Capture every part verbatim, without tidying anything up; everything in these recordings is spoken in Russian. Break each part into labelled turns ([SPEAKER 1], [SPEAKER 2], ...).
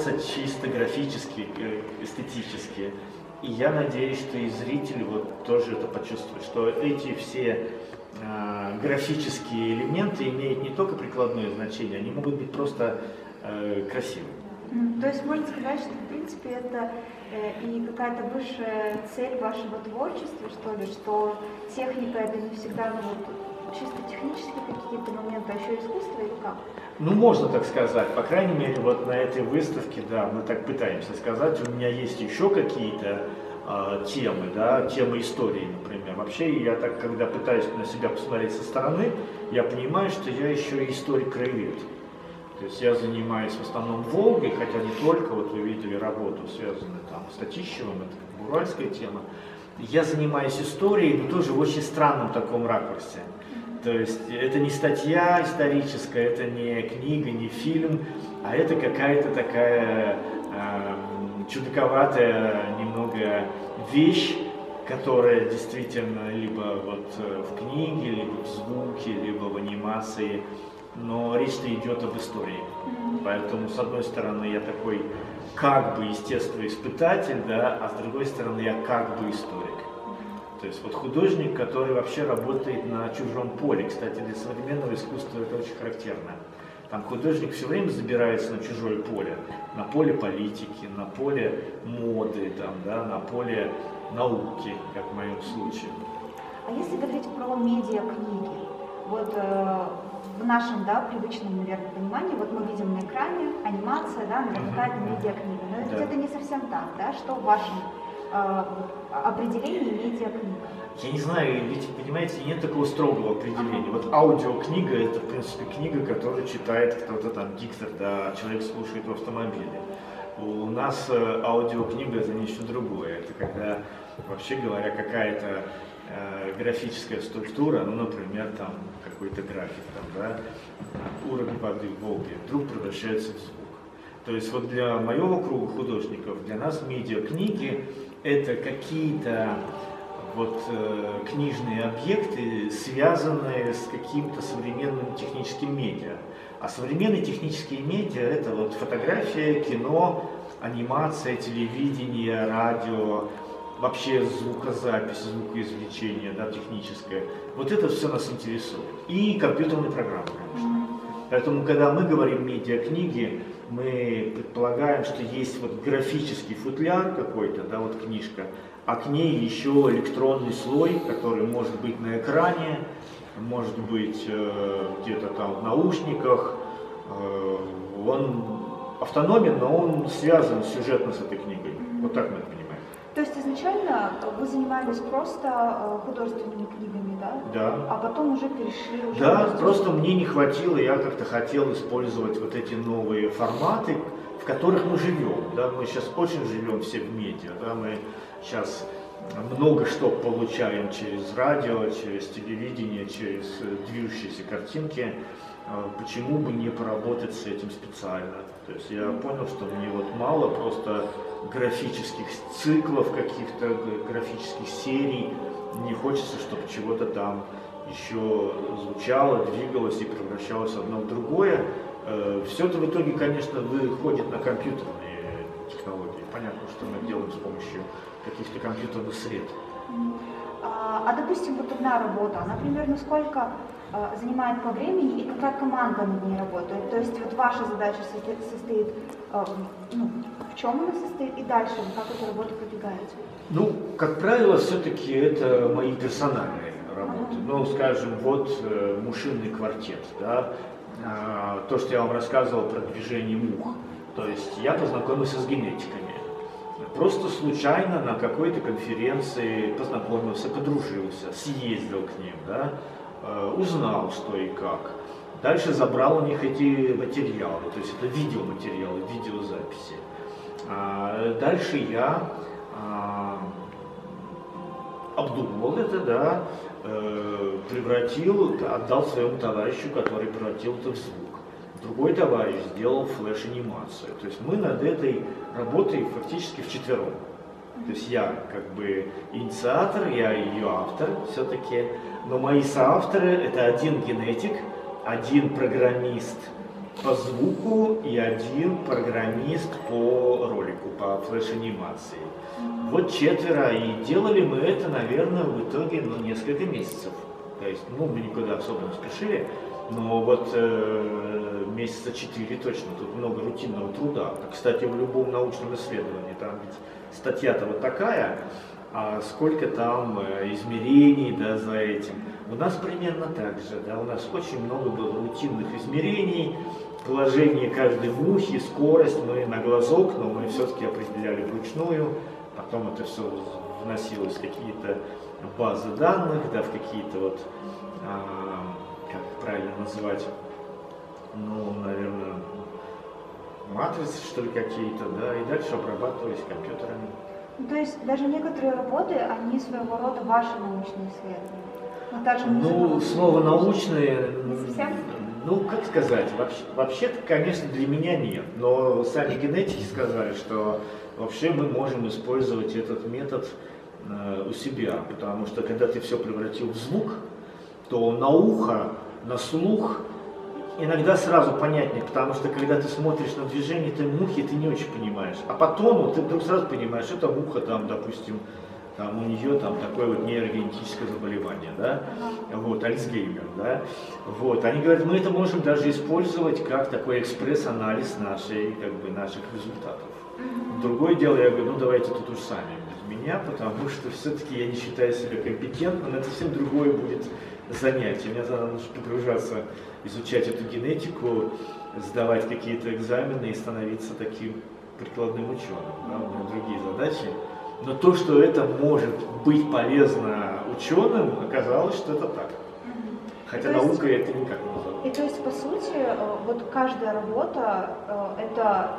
[SPEAKER 1] просто чисто графически, эстетически. И я надеюсь, что и зритель вот тоже это почувствует, что эти все э, графические элементы имеют не только прикладное значение, они могут быть просто э, красивыми.
[SPEAKER 2] То есть можно сказать, что в принципе это э, и какая-то высшая цель вашего творчества, что ли, что техника это не всегда ну, вот, чисто технические какие-то моменты, а еще искусство или как?
[SPEAKER 1] Ну, можно так сказать. По крайней мере, вот на этой выставке, да, мы так пытаемся сказать. У меня есть еще какие-то э, темы, да, темы истории, например. Вообще, я так, когда пытаюсь на себя посмотреть со стороны, я понимаю, что я еще и историк-краевед. То есть я занимаюсь в основном Волгой, хотя не только, вот вы видели работу, связанную там с Татищевым, это как бы уральская тема. Я занимаюсь историей, но тоже в очень странном таком ракурсе. То есть это не статья историческая, это не книга, не фильм, а это какая-то такая э, чудаковатая немного вещь, которая действительно либо вот в книге, либо в звуке, либо в анимации, но речь-то идет об истории. Поэтому, с одной стороны, я такой как бы естествоиспытатель, да, а с другой стороны, я как бы историк. То есть вот художник, который вообще работает на чужом поле. Кстати, для современного искусства это очень характерно. Там художник все время забирается на чужое поле. На поле политики, на поле моды, там, да, на поле науки, как в моем случае.
[SPEAKER 2] А если говорить про медиакниги, вот э, в нашем, да, привычном, наверное, понимании, вот мы видим на экране анимация, да, наверняка это медиакнига. Но ведь
[SPEAKER 1] Да.
[SPEAKER 2] это не совсем так, да, что в вашем э, определении медиакнига?
[SPEAKER 1] Я не знаю, ведь, понимаете, нет такого строгого определения. Вот аудиокнига – это, в принципе, книга, которую читает кто-то там, диктор, да, человек слушает в автомобиле. У нас э, аудиокнига – это нечто другое. Это когда, вообще говоря, какая-то э, графическая структура, ну, например, там, какой-то график, там, да, уровень воды в Волге, вдруг превращается в звук. То есть вот для моего круга художников, для нас медиакниги – это какие-то вот э, книжные объекты, связанные с каким-то современным техническим медиа. А современные технические медиа – это вот фотография, кино, анимация, телевидение, радио, вообще звукозапись, звукоизвлечение, да, техническое. Вот это все нас интересует. И компьютерные программы, конечно. Поэтому, когда мы говорим медиакниги, мы предполагаем, что есть вот графический футляр какой-то, да, вот книжка, а к ней еще электронный слой, который может быть на экране, может быть э, где-то там в наушниках. Э, он автономен, но он связан сюжетно с этой книгой. Вот так мы это понимаем.
[SPEAKER 2] То есть изначально вы занимались просто художественными книгами, да?
[SPEAKER 1] Да.
[SPEAKER 2] А потом уже перешли уже.
[SPEAKER 1] Да, просто мне не хватило, я как-то хотел использовать вот эти новые форматы, в которых мы живем. Да? Мы сейчас очень живем все в медиа, да? Мы сейчас много что получаем через радио, через телевидение, через движущиеся картинки. Почему бы не поработать с этим специально? То есть я понял, что мне вот мало просто графических циклов, каких-то графических серий. Не хочется, чтобы чего-то там еще звучало, двигалось и превращалось одно в другое. Все это в итоге, конечно, выходит на компьютерные технологии. Понятно, что мы делаем с помощью каких-то компьютерных средств.
[SPEAKER 2] А, а допустим, вот одна работа, она примерно сколько а, занимает по времени и какая команда над ней работает? То есть вот ваша задача состоит, состоит а, ну, в чем она состоит и дальше, как эта работа продвигается?
[SPEAKER 1] Ну, как правило, все-таки это мои персональные работы. Uh-huh. Ну, скажем, вот э, мушиный квартет, да, э, то, что я вам рассказывал про движение мух. То есть я познакомился с генетиками. Просто случайно на какой-то конференции познакомился, подружился, съездил к ним, да, э, узнал, что и как. Дальше забрал у них эти материалы, то есть это видеоматериалы, видеозаписи. А дальше я а, обдумывал это, да, э, превратил, отдал своему товарищу, который превратил это в звук. Другой товарищ сделал флеш-анимацию. То есть мы над этой работой фактически вчетвером. То есть я как бы инициатор, я ее автор все-таки, но мои соавторы это один генетик, один программист по звуку и один программист по ролику, по флеш-анимации. Вот четверо, и делали мы это, наверное, в итоге ну, несколько месяцев. То есть, ну, мы никуда особо не спешили, но вот э, месяца четыре точно, тут много рутинного труда. Кстати, в любом научном исследовании, там ведь статья-то вот такая, а сколько там э, измерений, да, за этим. У нас примерно так же, да, у нас очень много было рутинных измерений, положение каждой мухи, скорость мы на глазок, но мы все-таки определяли вручную, потом это все вносилось в какие-то базы данных, да, в какие-то вот, а, как правильно называть, ну, наверное, матрицы, что ли, какие-то, да, и дальше обрабатывались компьютерами.
[SPEAKER 2] То есть даже некоторые работы, они своего рода ваши научные исследования? Но та же
[SPEAKER 1] ну, слово научные,
[SPEAKER 2] совсем?
[SPEAKER 1] ну, как сказать, вообще, вообще-то, конечно, для меня нет, но сами генетики сказали, что вообще мы можем использовать этот метод э, у себя, потому что когда ты все превратил в звук, то на ухо, на слух иногда сразу понятнее, потому что когда ты смотришь на движение этой мухи, ты не очень понимаешь, а по тону ты вдруг сразу понимаешь, это муха там, допустим, там у нее там такое вот нейрогенетическое заболевание, да, вот, Альцгеймер, да, вот, они говорят, мы это можем даже использовать как такой экспресс-анализ нашей, как бы, наших результатов. Другое дело, я говорю, ну давайте тут уж сами без меня, потому что все-таки я не считаю себя компетентным, это совсем другое будет занятие, мне надо погружаться, изучать эту генетику, сдавать какие-то экзамены и становиться таким прикладным ученым, да, у меня другие задачи. Но то, что это может быть полезно ученым, оказалось, что это так. Хотя
[SPEAKER 2] то
[SPEAKER 1] наукой
[SPEAKER 2] есть,
[SPEAKER 1] это никак не назовут.
[SPEAKER 2] И то есть, по сути, вот каждая работа, это,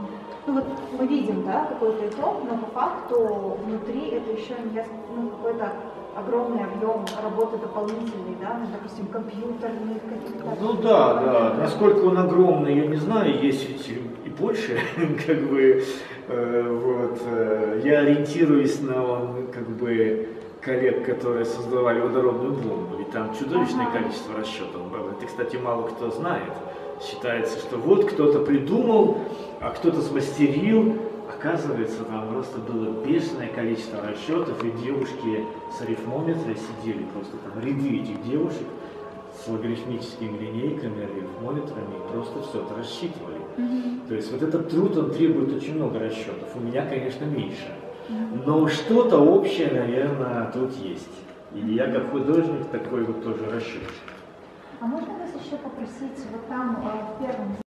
[SPEAKER 2] ну вот мы видим, да, какой-то итог, но по факту внутри это еще не ну, какой-то огромный объем работы дополнительной, да, ну, допустим, компьютерных каких-то.
[SPEAKER 1] Ну да, да. Насколько он огромный, я не знаю, есть ведь и больше, как бы, э, вот, э, я ориентируюсь на, как бы, коллег, которые создавали водородную бомбу, ведь там чудовищное ага. количество расчетов было. Это, кстати, мало кто знает. Считается, что вот кто-то придумал, а кто-то смастерил. Оказывается, там просто было бешеное количество расчетов, и девушки с арифмометра сидели, просто там ряды этих девушек с логарифмическими линейками, арифмометрами, и просто все это рассчитывали. Mm-hmm. То есть вот этот труд, он требует очень много расчетов. У меня, конечно, меньше. Mm-hmm. Но что-то общее, наверное, тут есть. И я как художник такой вот тоже расчет.
[SPEAKER 2] А можно вас еще попросить, вот там в первом